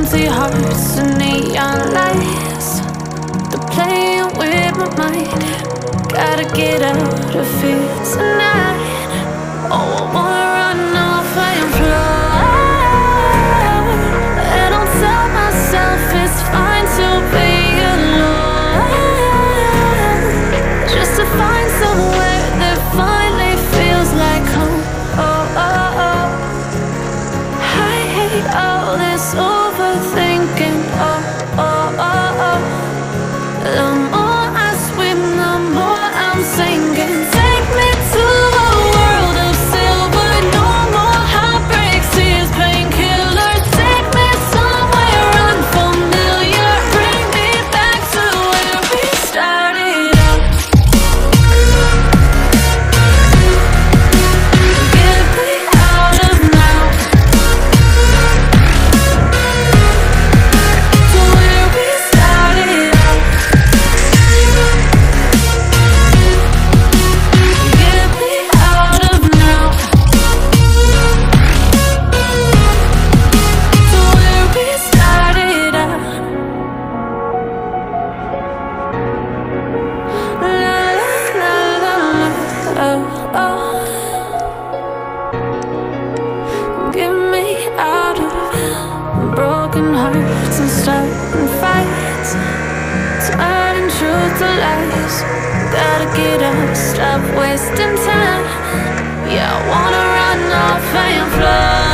empty hearts and neon lights. They're playing with my mind. Gotta get out of here tonight. Oh, I wanna run off and fly. And I'll tell myself it's fine to be alone, just to find somewhere that finally feels like home. Oh, oh, oh. I hate all this overthinking. Oh, oh, oh, oh. The more I swim, the more I'm sinking. Take me to a world of silver. No more heartbreaks, tears, painkillers. Take me somewhere unfamiliar. Bring me back to where we started out. Get me out of now, to where we started out. Get me out of now, to where we started out. La la la la, oh, oh. Get me out of broken hearts and starting fights, turning truth to lies. Gotta get up, stop wasting time. Yeah, I wanna run off and fly.